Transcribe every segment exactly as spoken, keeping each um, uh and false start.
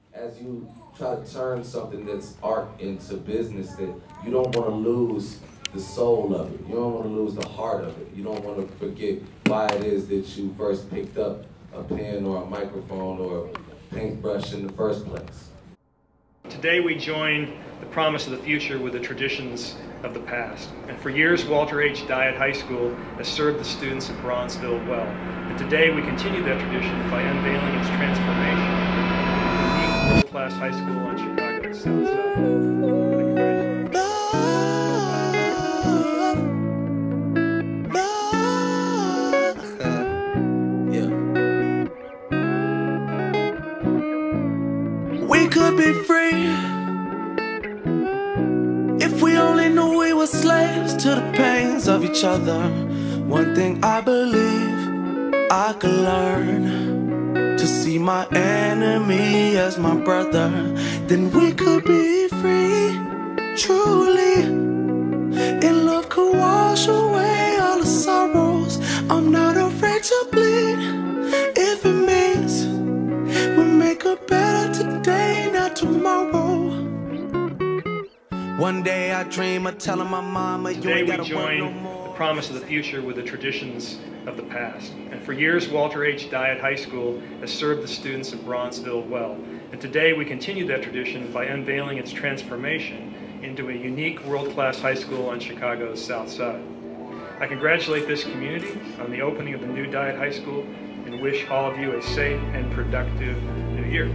as you try to turn something that's art into business, that you don't want to lose the soul of it. You don't want to lose the heart of it. You don't want to forget why it is that you first picked up a pen or a microphone or a paintbrush in the first place. Today we join the promise of the future with the traditions of the past. And for years, Walter H. Dyett High School has served the students of Bronzeville well. And today we continue that tradition by unveiling its transformation into a unique world-class high school on Chicago's south side. We could be free if we only knew we were slaves to the pains of each other. One thing I believe I could learn, to see my enemy as my brother. Then we could be free, truly. And love could wash away all the sorrows. I'm not afraid to bleed if it means we make a better today, not tomorrow. One day I dream of telling my mama, you ain't gotta work no more. The promise of the future with the traditions of the past. And for years, Walter H. Dyett High School has served the students of Bronzeville well. And today we continue that tradition by unveiling its transformation into a unique world-class high school on Chicago's south side. I congratulate this community on the opening of the new Dyett High School and wish all of you a safe and productive new year.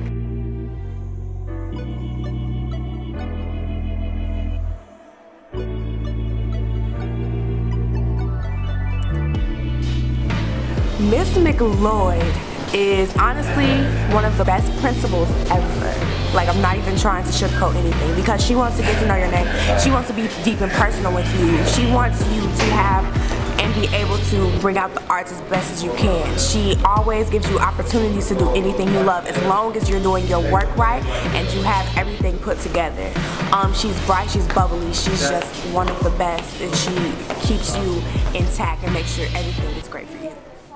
Miss McLoyd is honestly one of the best principals ever. Like, I'm not even trying to sugarcoat anything, because she wants to get to know your name. She wants to be deep and personal with you. She wants you to have and be able to bring out the arts as best as you can. She always gives you opportunities to do anything you love, as long as you're doing your work right and you have everything put together. Um, she's bright, she's bubbly, she's just one of the best, and she keeps you intact and makes sure everything is great for you.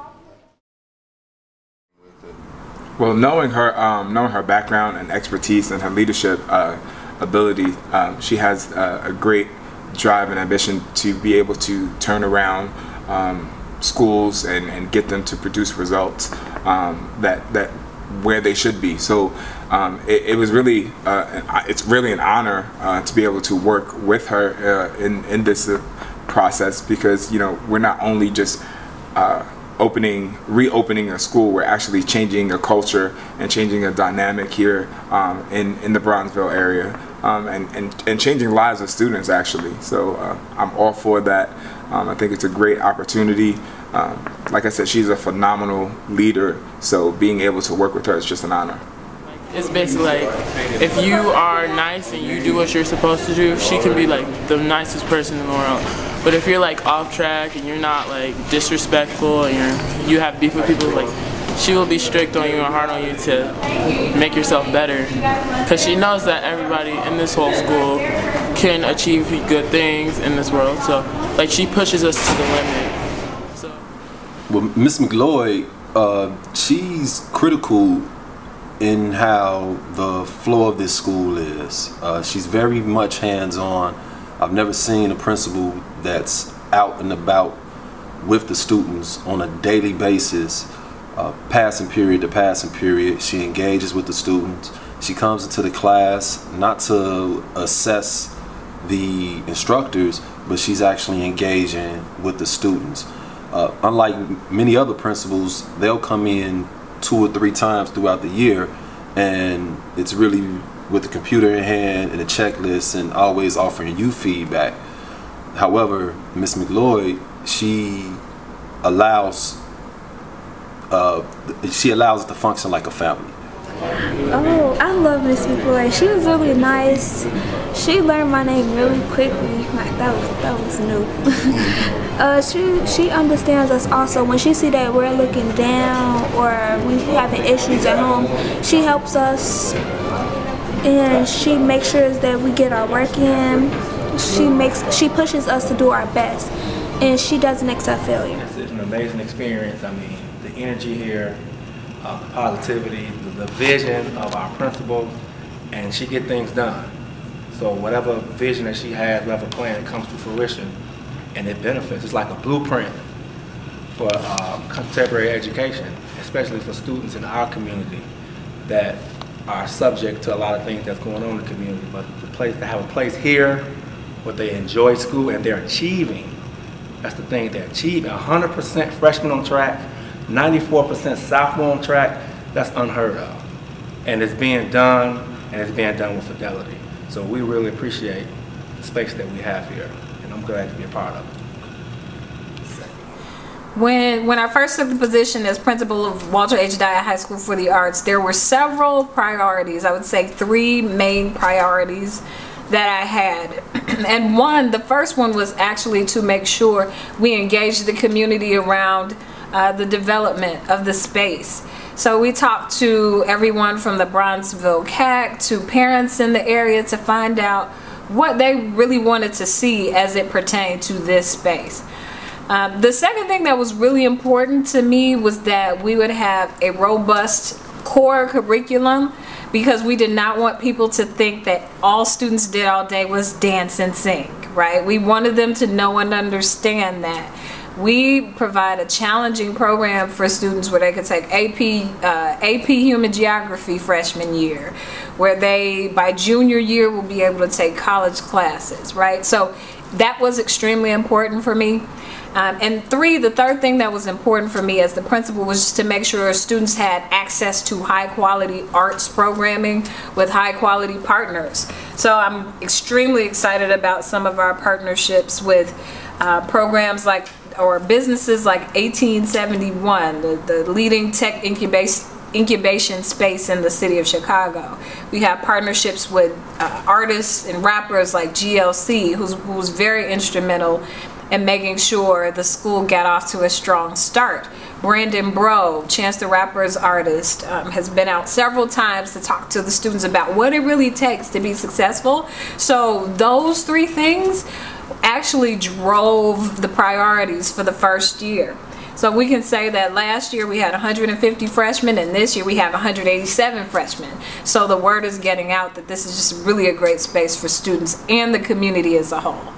Well, knowing her, um, knowing her background and expertise and her leadership uh, ability, um, she has uh, a great drive and ambition to be able to turn around um, schools and, and get them to produce results um, that that where they should be. So um, it, it was really, uh, it's really an honor uh, to be able to work with her uh, in in this uh, process, because you know we're not only just uh, opening, reopening a school, we're actually changing a culture and changing a dynamic here um, in, in the Bronzeville area, um, and, and, and changing lives of students actually. So uh, I'm all for that. Um, I think it's a great opportunity. Um, like I said, she's a phenomenal leader, so being able to work with her is just an honor. It's basically like, if you are nice and you do what you're supposed to do, she can be like the nicest person in the world. But if you're like off track and you're not like disrespectful and you're, you have beef with people, like she will be strict on you and hard on you to make yourself better. Because she knows that everybody in this whole school can achieve good things in this world. So like she pushes us to the limit. So. Well, Miss McLoyd, uh, she's critical in how the flow of this school is. Uh, she's very much hands-on. I've never seen a principal that's out and about with the students on a daily basis, uh, passing period to passing period. She engages with the students. She comes into the class not to assess the instructors, but she's actually engaging with the students. Uh, unlike many other principals, they'll come in two or three times throughout the year, and it's really with the computer in hand and a checklist and always offering you feedback. However, Miss McLoyd, she allows uh, she allows it to function like a family. Oh, I love Miss McLoyd. She was really nice. She learned my name really quickly. Like that was that was new. uh, she she understands us also. When she see that we're looking down or we having issues at home, she helps us, and she makes sure that we get our work in. She makes she pushes us to do our best, and she doesn't accept failure. It's an amazing experience. I mean, the energy here, uh, the positivity, the the vision of our principal, and she get things done. So whatever vision that she has, whatever plan, it comes to fruition, and it benefits. It's like a blueprint for uh, contemporary education, especially for students in our community that are subject to a lot of things that's going on in the community. But the place to have a place here where they enjoy school and they're achieving. That's the thing, they're achieving. one hundred percent freshmen on track, ninety-four percent sophomore on track. That's unheard of. And it's being done, and it's being done with fidelity. So we really appreciate the space that we have here, and I'm glad to be a part of it. When, when I first took the position as principal of Walter H. Dyett High School for the Arts, there were several priorities. I would say three main priorities that I had. And one, the first one was actually to make sure we engaged the community around uh, the development of the space. So we talked to everyone from the Bronzeville C A C to parents in the area to find out what they really wanted to see as it pertained to this space. Um, the second thing that was really important to me was that we would have a robust core curriculum, because we did not want people to think that all students did all day was dance and sing, right? We wanted them to know and understand that. We provide a challenging program for students where they could take A P, uh, A P Human Geography freshman year, where they, by junior year, will be able to take college classes, right? So that was extremely important for me. Um, and three, the third thing that was important for me as the principal was just to make sure students had access to high quality arts programming with high quality partners. So I'm extremely excited about some of our partnerships with uh, programs like, or businesses like eighteen seventy-one, the, the leading tech incubation incubation space in the city of Chicago. We have partnerships with uh, artists and rappers like G L C, who's, who was very instrumental in making sure the school got off to a strong start. Brandon Bro, Chance the Rapper's artist, um, has been out several times to talk to the students about what it really takes to be successful. So those three things actually drove the priorities for the first year. So we can say that last year we had one hundred fifty freshmen, and this year we have one hundred eighty-seven freshmen. So the word is getting out that this is just really a great space for students and the community as a whole.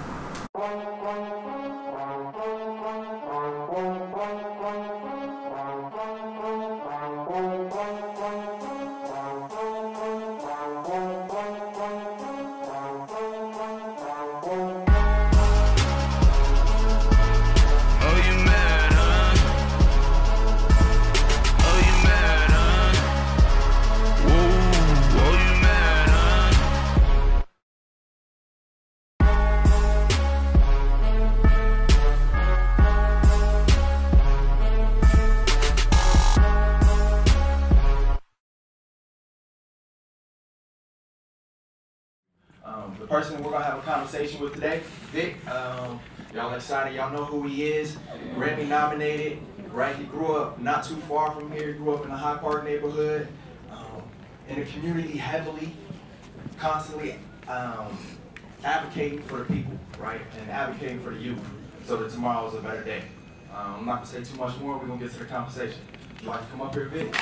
Um, the person we're going to have a conversation with today, Vic, um, y'all excited, y'all know who he is, Grammy nominated, right? He grew up not too far from here, he grew up in the High Park neighborhood, um, in the community heavily, constantly um, advocating for the people, right? And advocating for the youth so that tomorrow is a better day. Um, I'm not going to say too much more, we're going to get to the conversation. Would you like to come up here, Vic?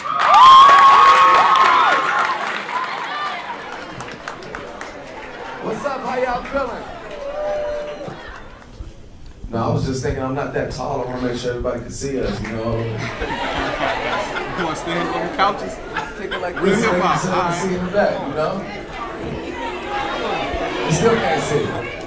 What's up? How y'all feeling? No, I was just thinking I'm not that tall. I want to make sure everybody can see us, you know. You want to stand on the couches? Take it like this so you can see in the back, you know? You still can't see.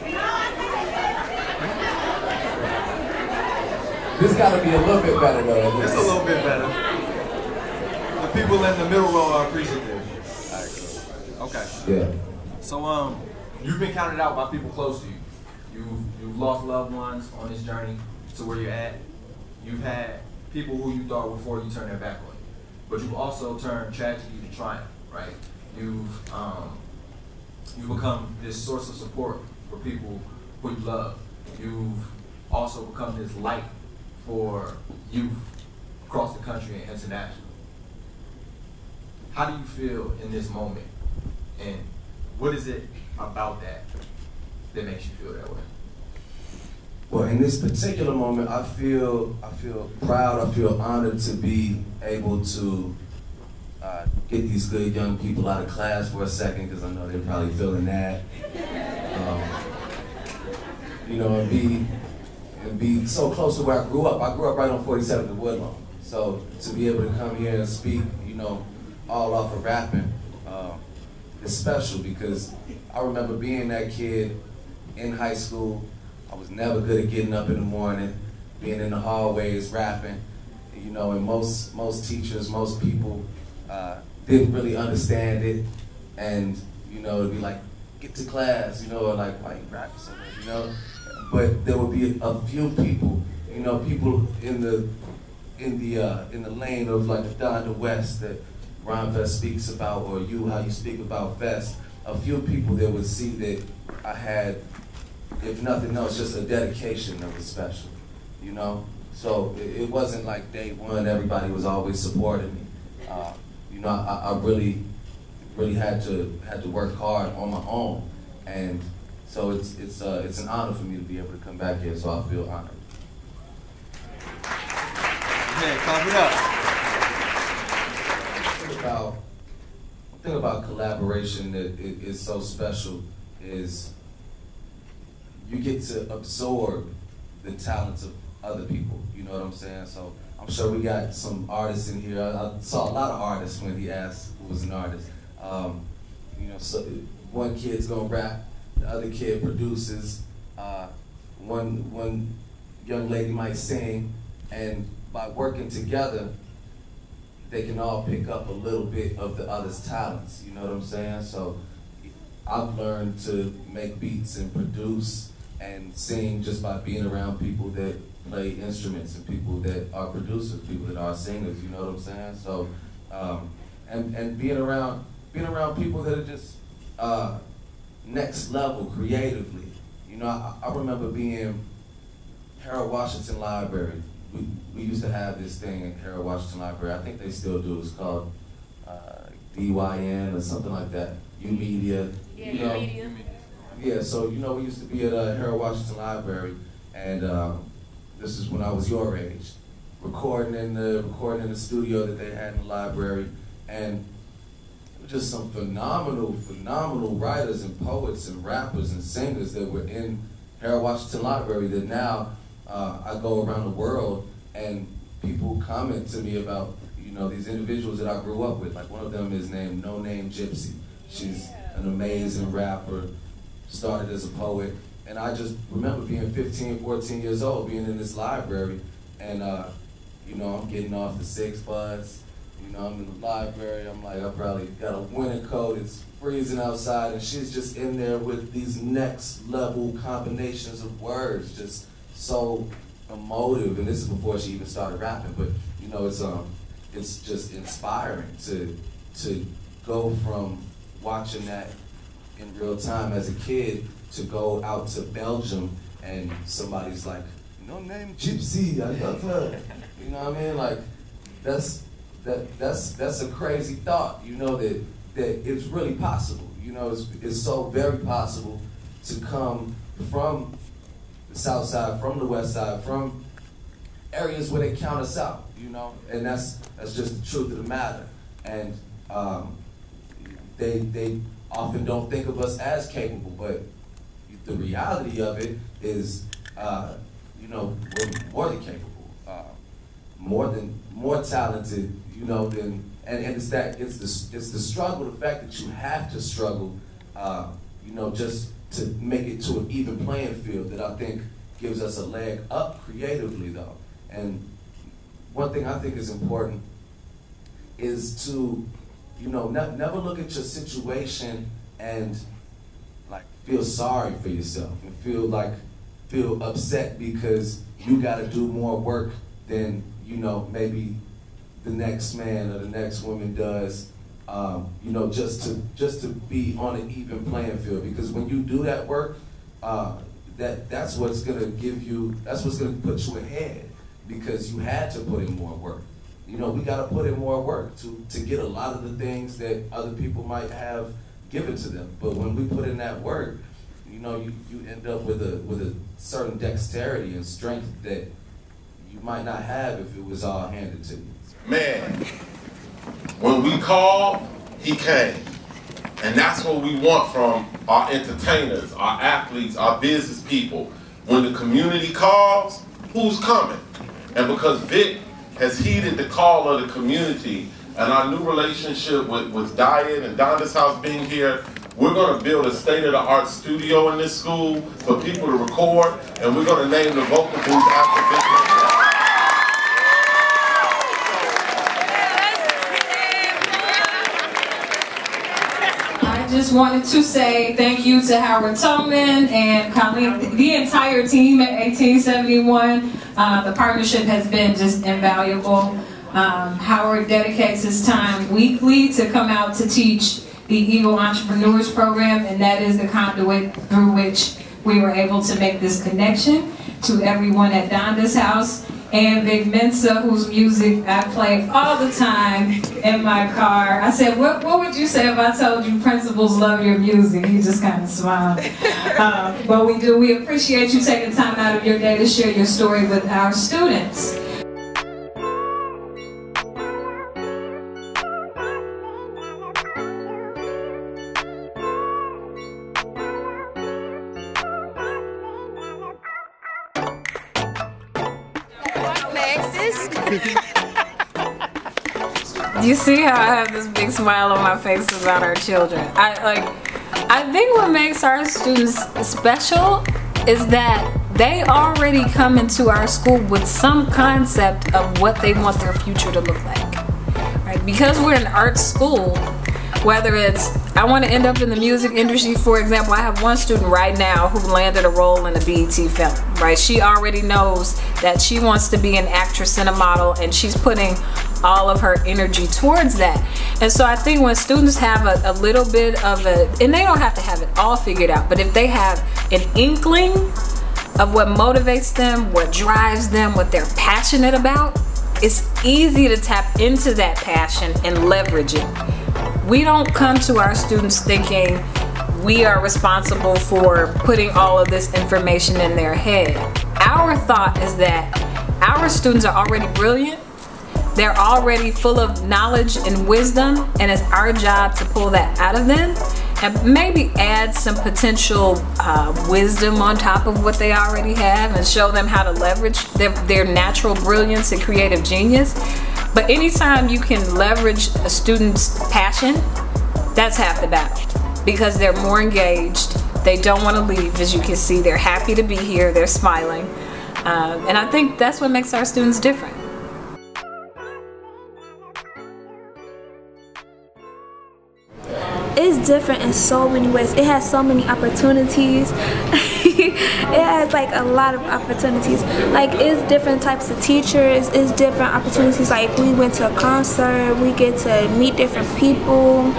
This got to be a little bit better, though. It's a little bit better. The people in the middle row are appreciative. All right, okay. Yeah. So, um, you've been counted out by people close to you. You've, you've lost loved ones on this journey to where you're at. You've had people who you thought before you turned their back on you. But you've also turned tragedy to triumph, right? You've, um, you've become this source of support for people who you love. You've also become this light for youth across the country and internationally. How do you feel in this moment? And what is it about that that makes you feel that way? Well, in this particular moment, I feel I feel proud. I feel honored to be able to uh, get these good young people out of class for a second, because I know they're probably feeling that. Um, you know, and be, and be so close to where I grew up. I grew up right on forty-seventh and Woodlawn. So to be able to come here and speak, you know, all off of rapping, uh, is special, because I remember being that kid in high school. I was never good at getting up in the morning, being in the hallways rapping, you know, and most most teachers, most people uh, didn't really understand it, and you know, it'd be like, get to class, you know, or like, why you rapping so much, you know? But there would be a few people, you know, people in the in the uh, in the lane of like the Donda West that Rhyme Fest speaks about, or you, how you speak about Fest. A few people that would see that I had, if nothing else, just a dedication that was special, you know? So it, it wasn't like day one, everybody was always supporting me. Uh, you know, I, I really, really had to had to work hard on my own, and so it's it's uh, it's an honor for me to be able to come back here. So I feel honored. Man, clap it up. One thing about one thing about collaboration that is so special is you get to absorb the talents of other people. You know what I'm saying? So I'm sure we got some artists in here. I, I saw a lot of artists when he asked who was an artist. Um, you know, so one kid's gonna rap, the other kid produces, uh, one one young lady might sing, and by working together, they can all pick up a little bit of the other's talents. You know what I'm saying? So I've learned to make beats and produce and sing just by being around people that play instruments and people that are producers, people that are singers. You know what I'm saying? So, um, and and being around being around people that are just uh, next level creatively. You know, I, I remember being Harold Washington Library. We we used to have this thing in Harold Washington Library. I think they still do. It's called uh, D Y N or something like that. U Media. Yeah, you know? U Media. Yeah, so you know, we used to be at uh, Harold Washington Library, and um, this is when I was your age, recording in the recording in the studio that they had in the library, and just some phenomenal, phenomenal writers and poets and rappers and singers that were in Harold Washington Library. That now uh, I go around the world and people comment to me about, you know, these individuals that I grew up with. Like one of them is named No Name Gypsy. She's an amazing rapper. Started as a poet, and I just remember being fifteen, fourteen years old, being in this library, and uh, you know, I'm getting off the six bus, you know, I'm in the library, I'm like, I probably got a winter coat, it's freezing outside, and she's just in there with these next level combinations of words, just so emotive, and this is before she even started rapping, but you know, it's um, it's just inspiring to, to go from watching that in real time as a kid to go out to Belgium and somebody's like, no name Gypsy, I love her. You know what I mean? Like, that's that that's that's a crazy thought. You know that that it's really possible. You know, it's it's so very possible to come from the South Side, from the West Side, from areas where they count us out. You know, and that's that's just the truth of the matter. And um, they they. often don't think of us as capable, but the reality of it is, uh, you know, we're more than capable, uh, more than more talented, you know, than, and, and it's that it's the it's the struggle, the fact that you have to struggle, uh, you know, just to make it to an even playing field that I think gives us a leg up creatively, though. And one thing I think is important is to, you know, ne never look at your situation and like feel sorry for yourself and feel like feel upset because you got to do more work than, you know, maybe the next man or the next woman does. Um, you know, just to just to be on an even playing field, because when you do that work, uh, that that's what's gonna give you, that's what's gonna put you ahead, because you had to put in more work. You know, we gotta put in more work to, to get a lot of the things that other people might have given to them. But when we put in that work, you know, you, you end up with a with a certain dexterity and strength that you might not have if it was all handed to you. Man. When we called, he came. And that's what we want from our entertainers, our athletes, our business people. When the community calls, who's coming? And because Vic has heeded the call of the community and our new relationship with, with Dyett and Donda's house being here, we're going to build a state-of-the-art studio in this school for people to record, and we're going to name the vocal booth after Vic. I just wanted to say thank you to Howard Tolman and Colleen, the entire team at eighteen seventy-one. Uh, the partnership has been just invaluable. Um, Howard dedicates his time weekly to come out to teach the Eagle Entrepreneurs Program, and that is the conduit through which we were able to make this connection. To everyone at Donda's house and Big Mensa, whose music I play all the time in my car. I said, what, what would you say if I told you principals love your music? He just kind of smiled. Uh, but we do, we appreciate you taking time out of your day to share your story with our students. You see how I have this big smile on my face about our children. I like. I think what makes our students special is that they already come into our school with some concept of what they want their future to look like. Right? Because we're an arts school, whether it's I want to end up in the music industry, for example. I have one student right now who landed a role in a B E T film. Right? She already knows that she wants to be an actress and a model, and she's putting all of her energy towards that. And so I think when students have a, a little bit of a, and they don't have to have it all figured out, but if they have an inkling of what motivates them, what drives them, what they're passionate about, it's easy to tap into that passion and leverage it. We don't come to our students thinking we are responsible for putting all of this information in their head. Our thought is that our students are already brilliant. They're already full of knowledge and wisdom, and it's our job to pull that out of them and maybe add some potential uh, wisdom on top of what they already have and show them how to leverage their, their natural brilliance and creative genius. But anytime you can leverage a student's passion, that's half the battle, because they're more engaged, they don't want to leave. As you can see, they're happy to be here, they're smiling, uh, and I think that's what makes our students different. It's different in so many ways. It has so many opportunities. It has like a lot of opportunities. Like it's different types of teachers. It's different opportunities. Like we went to a concert. We get to meet different people.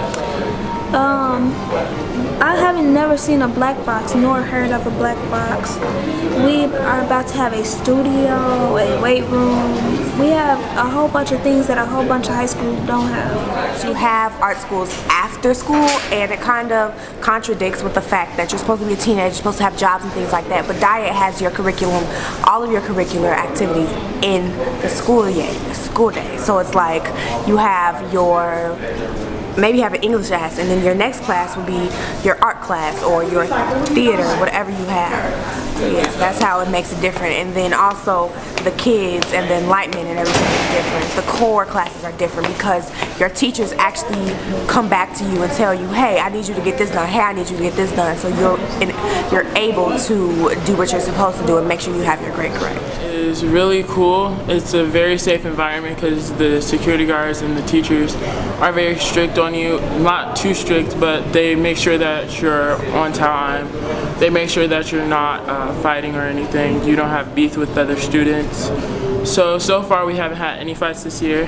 Um, I haven't never seen a black box nor heard of a black box. We are about to have a studio, a weight room. We have a whole bunch of things that a whole bunch of high schools don't have. You have art schools after school, and it kind of contradicts with the fact that you're supposed to be a teenager, you're supposed to have jobs and things like that. But Dyett has your curriculum, all of your curricular activities in the school day, the school day. So it's like you have your maybe have an English class, and then your next class would be your art class or your theater, whatever you have. So yeah, that's how it makes it different. And then also the kids and the enlightenment and everything is different. The core classes are different because your teachers actually come back to you and tell you, hey, I need you to get this done, hey, I need you to get this done. So you're, in, you're able to do what you're supposed to do and make sure you have your grade correct. It's really cool. It's a very safe environment because the security guards and the teachers are very strict on you. Not too strict, but they make sure that you're on time. They make sure that you're not uh, fighting or anything. You don't have beef with other students. So, so far we haven't had any fights this year,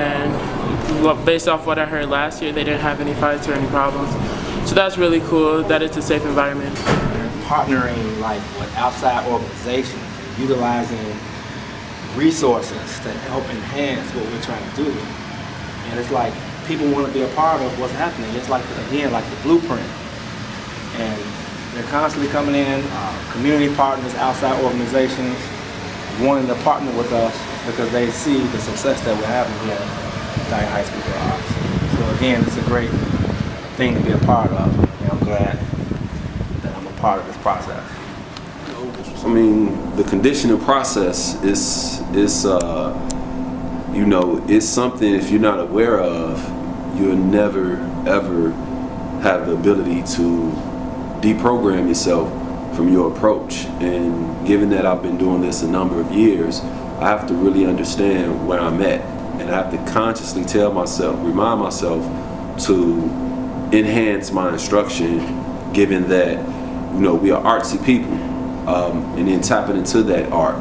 and based off what I heard last year, they didn't have any fights or any problems. So that's really cool that it's a safe environment. Partnering like with outside organizations, utilizing resources to help enhance what we're trying to do. And it's like people want to be a part of what's happening. It's like, again, like the blueprint. And they're constantly coming in, uh, community partners, outside organizations, wanting to partner with us because they see the success that we're having here. Dyett High School for Arts. So again, it's a great thing to be a part of, and I'm glad that I'm a part of this process. I mean, the conditioning process is, is uh, you know, it's something if you're not aware of, you'll never, ever have the ability to deprogram yourself from your approach. And given that I've been doing this a number of years, I have to really understand where I'm at. And I have to consciously tell myself, remind myself to enhance my instruction, given that, you know, we are artsy people, um, and then tapping into that art.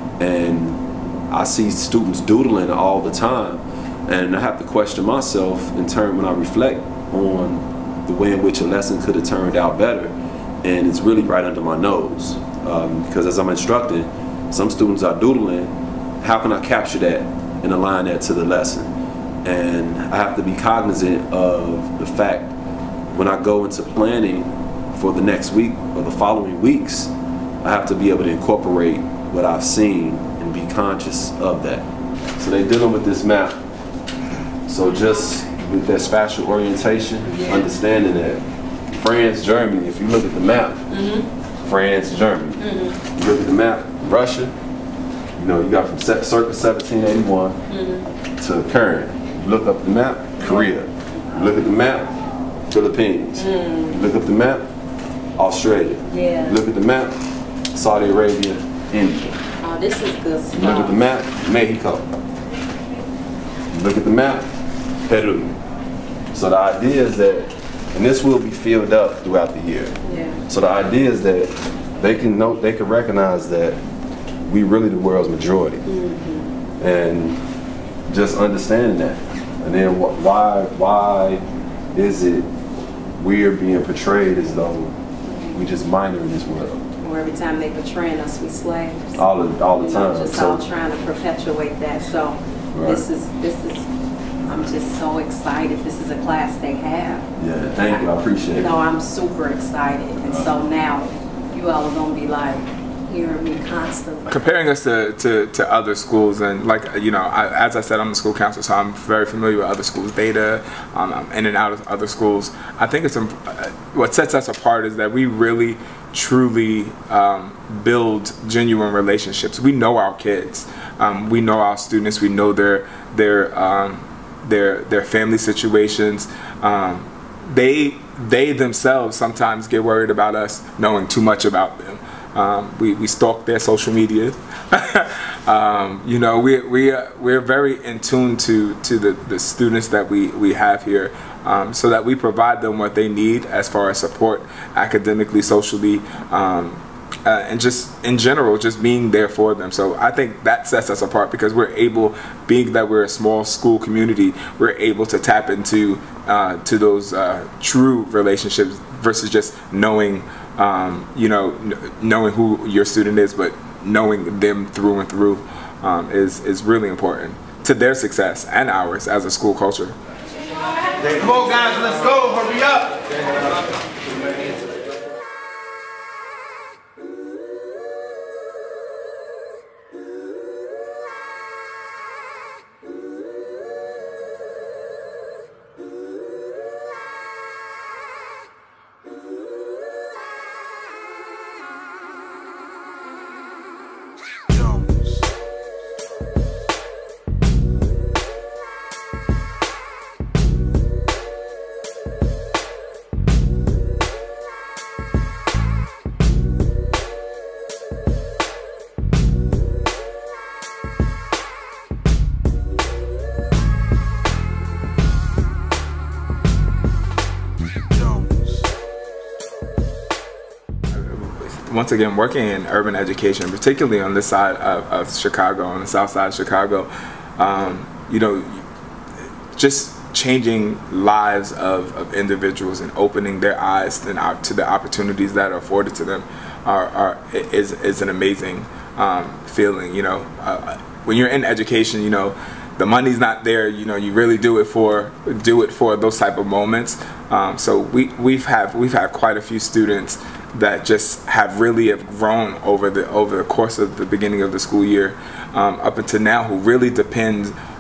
And I see students doodling all the time, and I have to question myself in turn when I reflect on the way in which a lesson could have turned out better. And it's really right under my nose, um, because as I'm instructing, some students are doodling. How can I capture that and align that to the lesson? And I have to be cognizant of the fact when I go into planning for the next week or the following weeks, I have to be able to incorporate what I've seen and be conscious of that. So they're dealing with this map. So just with that spatial orientation, yeah. Understanding that France, Germany, if you look at the map, mm-hmm. France, Germany. Mm-hmm. You look at the map, Russia, you know, you got from circa seventeen eighty-one mm-hmm. to current. You look up the map, Korea. You look at the map, Philippines. Mm. You look up the map, Australia. Yeah. You look at the map, Saudi Arabia, India. Oh, this is good stuff. You look at the map, Mexico. You look at the map, Peru. So the idea is that, and this will be filled up throughout the year. Yeah. So the idea is that they can know, they can recognize that we really the world's majority, mm-hmm. and just understanding that. And then wh why why is it we're being portrayed as though we just minor in this world? Or every time they portray us, we slaves. All the all the you time. Know, just so, all trying to perpetuate that. So right. this is this is. I'm just so excited. This is a class they have. Yeah, thank you. I appreciate it. You know, I'm super excited. And uh, so now you all are going to be like hearing me constantly. Comparing us to, to, to other schools, and like, you know, I, as I said, I'm the school counselor, so I'm very familiar with other schools' data. Um, I'm in and out of other schools. I think it's, what sets us apart is that we really, truly um, build genuine relationships. We know our kids. Um, we know our students. We know their, their, um, their their family situations. Um, they they themselves sometimes get worried about us knowing too much about them. Um, we, we stalk their social media. um, you know, we, we, we're very in tune to, to the, the students that we, we have here, um, so that we provide them what they need as far as support academically, socially, um, Uh, and just in general, just being there for them. So I think that sets us apart, because we're able, being that we're a small school community, we're able to tap into uh, to those uh, true relationships versus just knowing, um, you know, knowing who your student is, but knowing them through and through um, is is really important to their success and ours as a school culture. Come on, guys, let's go. Hurry up. Once again, working in urban education, particularly on this side of, of Chicago, on the south side of Chicago, um, you know, just changing lives of, of individuals and opening their eyes and out to the opportunities that are afforded to them are, are is, is an amazing um, feeling. You know, uh, when you're in education, you know, the money's not there. You know, you really do it for do it for those type of moments. Um, so we we've have we've had quite a few students that just have really have grown over the over the course of the beginning of the school year um, up until now, who really depend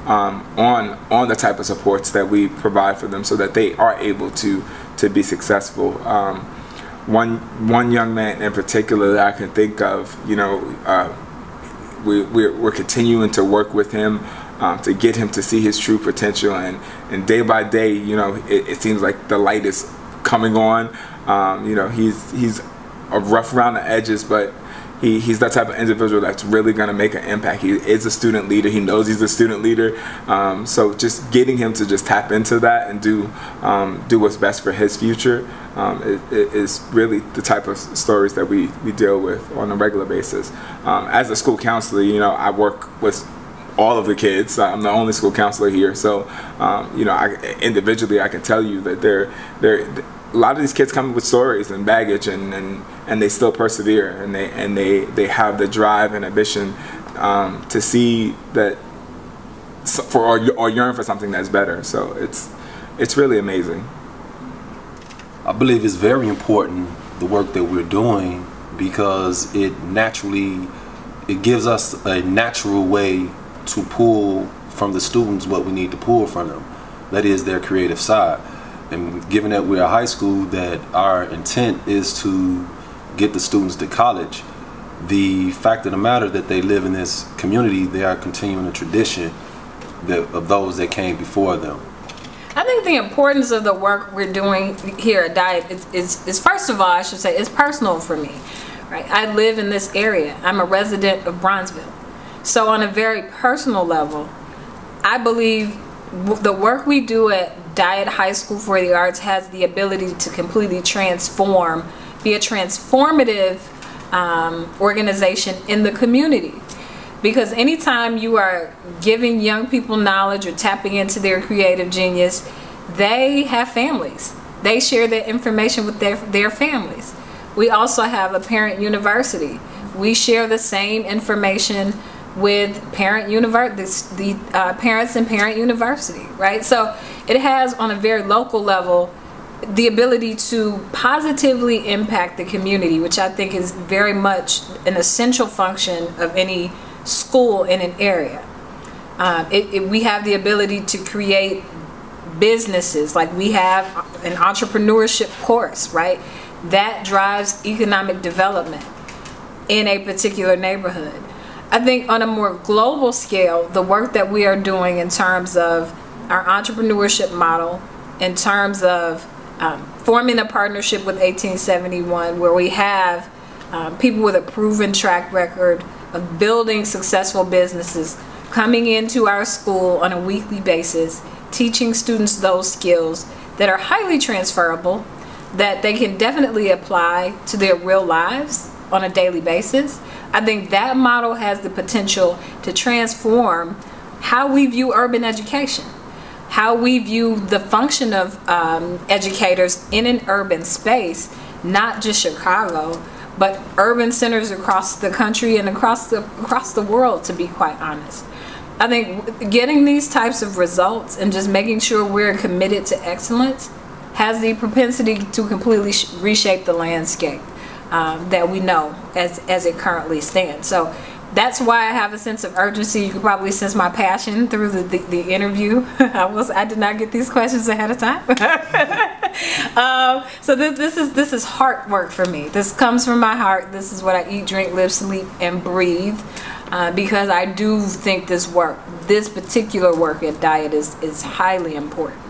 um, on on the type of supports that we provide for them, so that they are able to to be successful. Um, one one young man in particular that I can think of, you know, uh, we we're, we're continuing to work with him um, to get him to see his true potential, and and day by day, you know, it, it seems like the light is coming on. Um, you know, he's he's a rough around the edges, but He, he's that type of individual that's really going to make an impact. He is a student leader. He knows he's a student leader. Um, so just getting him to just tap into that and do um, do what's best for his future um, it, it is really the type of stories that we, we deal with on a regular basis. Um, as a school counselor, you know, I work with all of the kids. I'm the only school counselor here. So, um, you know, I, individually, I can tell you that they're they're a lot of these kids come with stories and baggage, and, and, and they still persevere, and they and they, they have the drive and ambition um, to see that for or, or yearn for something that's better. So it's it's really amazing. I believe it's very important, the work that we're doing, because it naturally it gives us a natural way to pull from the students what we need to pull from them. That is their creative side. And given that we're a high school, that our intent is to get the students to college, the fact of the matter that they live in this community, they are continuing a tradition that, of those that came before them. I think the importance of the work we're doing here at Dyett is, is, is, first of all, I should say, it's personal for me. Right? I live in this area. I'm a resident of Bronzeville. So on a very personal level, I believe the work we do at Dyett High School for the Arts has the ability to completely transform, be a transformative um, organization in the community. Because anytime you are giving young people knowledge or tapping into their creative genius, they have families. They share that information with their, their families. We also have a parent university. We share the same information with parent univer the, the uh, parents and parent university, right? So it has, on a very local level, the ability to positively impact the community, which I think is very much an essential function of any school in an area. Um, it, it, we have the ability to create businesses, like we have an entrepreneurship course, right? That drives economic development in a particular neighborhood. I think on a more global scale, the work that we are doing in terms of our entrepreneurship model, in terms of um, forming a partnership with eighteen seventy-one, where we have um, people with a proven track record of building successful businesses coming into our school on a weekly basis, teaching students those skills that are highly transferable, that they can definitely apply to their real lives on a daily basis. I think that model has the potential to transform how we view urban education, how we view the function of um, educators in an urban space, not just Chicago, but urban centers across the country and across the, across the world, to be quite honest. I think getting these types of results and just making sure we're committed to excellence has the propensity to completely reshape the landscape um, that we know as, as it currently stands. So that's why I have a sense of urgency. You can probably sense my passion through the, the, the interview. I was I did not get these questions ahead of time. um, so this, this is this is heart work for me. This comes from my heart. This is what I eat, drink, live, sleep, and breathe. Uh, because I do think this work, this particular work at Dyett is, is highly important.